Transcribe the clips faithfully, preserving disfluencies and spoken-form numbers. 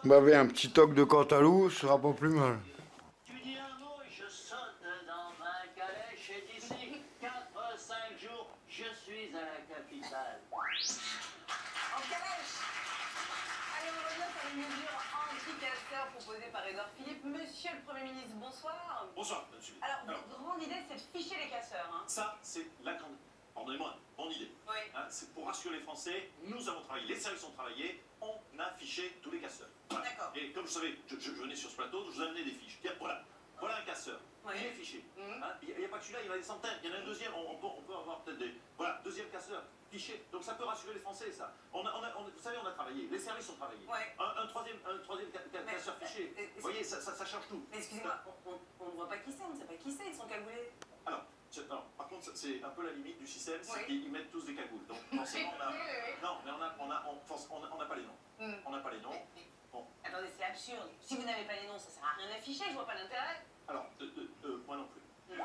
Bah, avec un petit toc de Cantalou, ce sera pas plus mal. Tu dis un mot et je saute dans ma calèche et d'ici quatre cinq jours, je suis à la capitale. En calèche. Allez, on revient sur les mesures anti-cancer proposées par Édouard Philippe. Monsieur le Premier ministre, bonsoir. Bonsoir, monsieur. Alors, votre grande idée, c'est de ficher les casseurs. Hein. Ça, c'est la grande... Pardonnez-moi, mon idée. Oui. Hein, c'est pour rassurer les Français, nous avons travaillé, les services ont travaillé, on a fiché tous les casseurs. Voilà. D'accord. Et comme vous savez, je, je, je venais sur ce plateau, je vous ai amené des fiches. Tiens, voilà. Voilà un casseur. Oui. Il est fiché. Mmh. Hein, il n'y a, a pas que celui-là, il y en a des centaines. Il y en a un deuxième, on, on, peut, on peut avoir peut-être des... Voilà, deuxième casseur, fiché. Donc ça peut rassurer les Français, ça. On a, on a, on, vous savez, on a travaillé, les services ont travaillé. Ouais. Un, un troisième, un troisième ca, ca, Mais, casseur fiché. euh, Vous voyez, ça, ça, ça change tout. Mais excusez-moi, on, on, on ne voit pas qui c'est, on ne sait pas qui c'est, ils sont cagoulés. Alors, alors, par contre, c'est un peu la limite du système, c'est Oui. qu'ils mettent tous des cagoules. Donc, forcément, on a... Oui, oui, oui. Non, mais on n'a on a, on, on a, on a pas les noms. Mm. On n'a pas les noms. Mais, mais, Bon. Attendez, c'est absurde. Si vous n'avez pas les noms, ça sert à rien d'afficher, je vois pas l'intérêt. Alors, euh, euh, euh, moi non plus. Mm.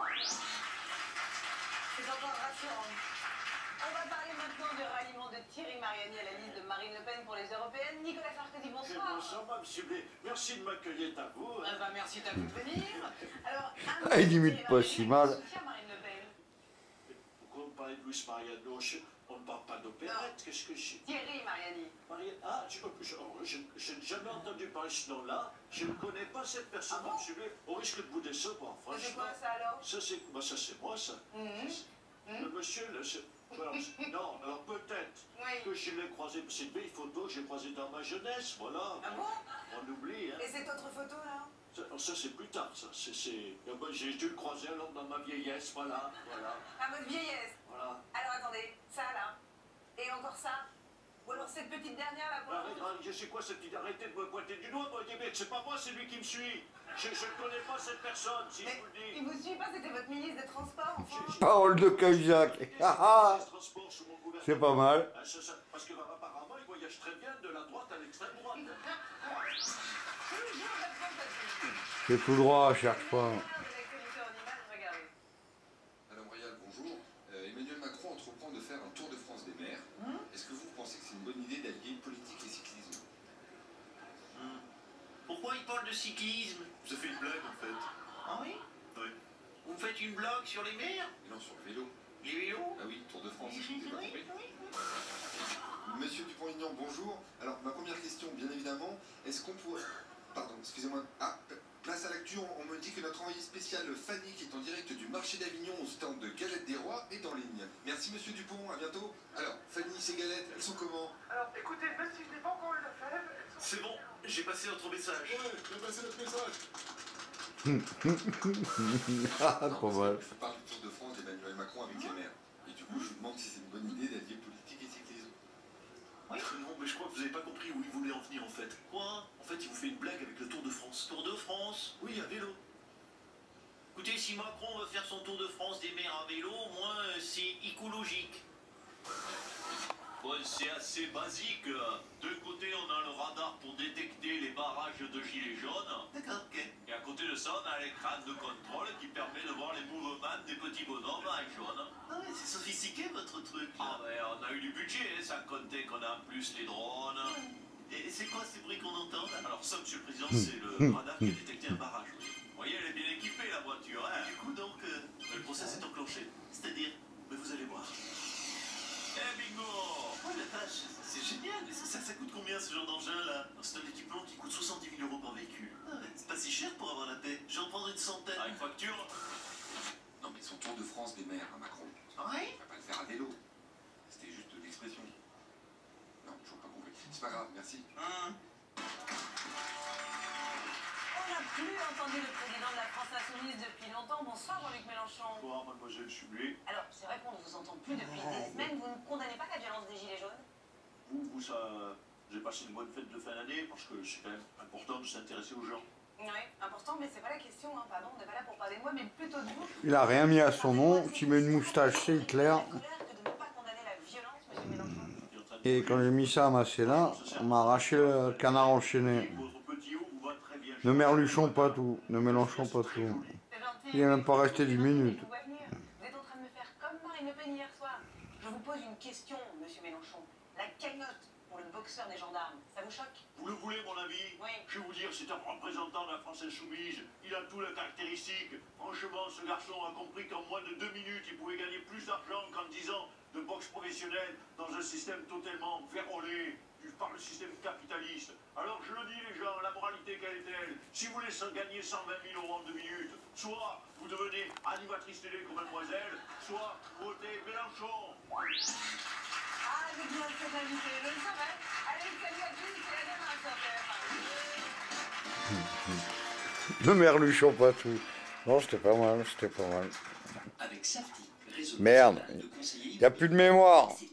C'est encore rassurant. On va parler maintenant du ralliement de Thierry Mariani à la liste de Marine Le Pen pour les européennes. Nicolas Sarkozy, bonsoir. Bonsoir, madame Ciblé. Merci de m'accueillir à vous. Ah bah, merci à vous de venir. Alors, un Ah, il mot imite sur pas Thierry si Mariani mal. qui soutient Marine Le Pen. Pourquoi vous parlez de Luis Mariano? On ne parle pas d'opérette. Qu'est-ce que je... Thierry Mariani. Maria... Ah, je n'ai jamais entendu parler de ce nom-là. Je ne connais pas cette personne, Ah bon? madame Ciblé. Au risque de vous décevoir, C'est franchement. quoi ça alors? Ça, c'est bah, ça, c'est moi, ça. Mhm. Le monsieur, là, c'est... Alors, non, alors peut-être Oui. que je l'ai croisé, c'est une vieille photo que j'ai croisée dans ma jeunesse, voilà. Ah bon? On oublie, hein. Et cette autre photo là? Ça, ça, c'est plus tard, ça. C'est, c'est... Ah ben, j'ai dû le croiser alors dans ma vieillesse, voilà, voilà, À votre vieillesse. voilà. Alors attendez, ça là. Et encore ça. Ou alors cette petite dernière là pour Arrête, arrête, je sais quoi, cette petite... Arrêtez de me pointer du doigt, moi, Diabète. C'est pas moi, c'est lui qui me suit. Je ne connais pas cette personne, si Mais je vous le dis. il vous suit pas, c'était votre ministre des Transports enfin. Je- je- Parole de Cahuzac. Ah, ah. Je transport sous mon gouvernement. C'est pas mal. Ah, ça, ça, parce que apparemment, il voyage très bien de la droite à l'extrême droite. Toujours la fantasy. C'est tout droit à chaque fois. De l'actualité en images, regardez. Madame Royal, bonjour. Euh, Emmanuel Macron entreprend de faire un tour de France des maires. Hum Est-ce que vous pensez que c'est une bonne idée d'allier politique et cyclisme? Hum. Pourquoi il parle de cyclisme? Ça fait une blague, en fait. Ah oui? Oui. Vous me faites une blague sur les mers? Et non, sur le vélo. Les vélos? Ah oui, Tour de France. Oui, J'ai pas oui, compris. oui. Monsieur Dupont-Aignan, bonjour. Alors, ma première question, bien évidemment, est-ce qu'on pourrait... Pardon, excusez-moi. Ah, euh, place à l'actu, on, on me dit que notre envoyé spécial Fanny, qui est en direct du marché d'Avignon au stand de Galette des Rois, est en ligne. Merci Monsieur Dupont, à bientôt. Alors, Fanny, ces galettes, elles sont comment? Alors écoutez, même si je n'ai pas encore eu la fève, elles sont... C'est bon, j'ai passé votre message. Ouais, j'ai passé notre message. Ah, Non, pas parce mal. que je parle du Tour de France d'Emmanuel Macron avec les maires. Et du coup, je vous demande si c'est une bonne idée d'allier politique et cyclisme. Oui, non, mais je crois que vous n'avez pas compris où il voulait en venir en fait. Quoi? En fait, il vous fait une blague avec le Tour de France. Tour de France? Oui, à vélo. Écoutez, si Macron veut faire son tour de France des mers à vélo, au moins euh, c'est écologique. Ouais, c'est assez basique. D'un côté, on a le radar pour détecter les barrages de gilets jaunes. D'accord, ok. Et à côté de ça, on a l'écran de contrôle qui permet de voir les mouvements des petits bonhommes en jaune. Ah ouais, c'est sophistiqué votre truc. Ah ouais, on a eu du budget, hein, sans compter qu'on a en plus les drones. Et c'est quoi ces bruits qu'on entend là? Alors ça, monsieur le président, c'est le radar qui a détecté un barrage. Vous voyez, elle est bien équipée, la voiture. Hein. Du coup, donc, euh, le process est enclenché. C'est-à-dire, mais vous allez voir. Eh bingo! Oh la vache, c'est génial. Mais ça, ça, ça coûte combien ce genre d'engin là? C'est un équipement qui coûte soixante-dix mille euros par véhicule. Ah ouais, c'est pas si cher pour avoir la paix. J'en prendrai une centaine. Ah, une facture? Non, mais son Tour de France des maires, hein, Macron. Ah oui? Il va pas le faire à vélo. C'était juste de l'expression. Non, toujours pas compris. C'est pas grave, merci. Hum. On n'a plus entendu le président de la France Insoumise depuis longtemps. Bonsoir Jean-Luc Mélenchon. Bonsoir, mademoiselle Sublet. Alors, c'est vrai qu'on ne vous entend plus depuis des semaines. Vous ne condamnez pas la violence des Gilets jaunes? Vous, vous, ça... J'ai passé une bonne fête de fin d'année parce que c'est quand même important de s'intéresser aux gens. Oui, important, mais c'est pas la question, hein. Pardon, on n'est pas là pour parler de moi, mais plutôt de vous. Il a rien mis à son nom. Tu mets une moustache, c'est Hitler. La colère que de ne pas condamner la violence, monsieur Mélenchon. Qui est en train de- Et quand j'ai mis ça à ma là, on m'a arraché le canard enchaîné. Votre petit haut vous va très bien. Ne Merluchons pas tout. Ne mélangeons pas tout. C'est gentil. Il est même pas resté dix minutes. Vous pouvez venir. Vous êtes en train de me faire comme Marine Le Pen hier soir. Je vous pose une question, monsieur Mélenchon. La cagnotte pour le boxeur des gendarmes, Ça vous choque? Vous le voulez, mon ami? Oui. Je vais vous dire, c'est un représentant de la France Insoumise. Il a toutes les caractéristiques. Franchement, ce garçon a compris qu'en moins de deux minutes, il pouvait gagner plus d'argent qu'en dix ans de boxe professionnelle dans un système totalement vérolé par le système capitaliste. Alors je le dis, les gens, la moralité, quelle est-elle? Si vous voulez gagner cent vingt mille euros en deux minutes, soit vous devenez animatrice télé comme mademoiselle, soit vous votez Mélenchon. Ah, j'ai besoin de cette invitée, je le savais. Allez, salut à tous, c'est la demain sur T F un. Le merluchon pas tout. Non, c'était pas mal, c'était pas mal. Avec Safti, réseau Merde, national de conseillers il n'y a plus de mémoire.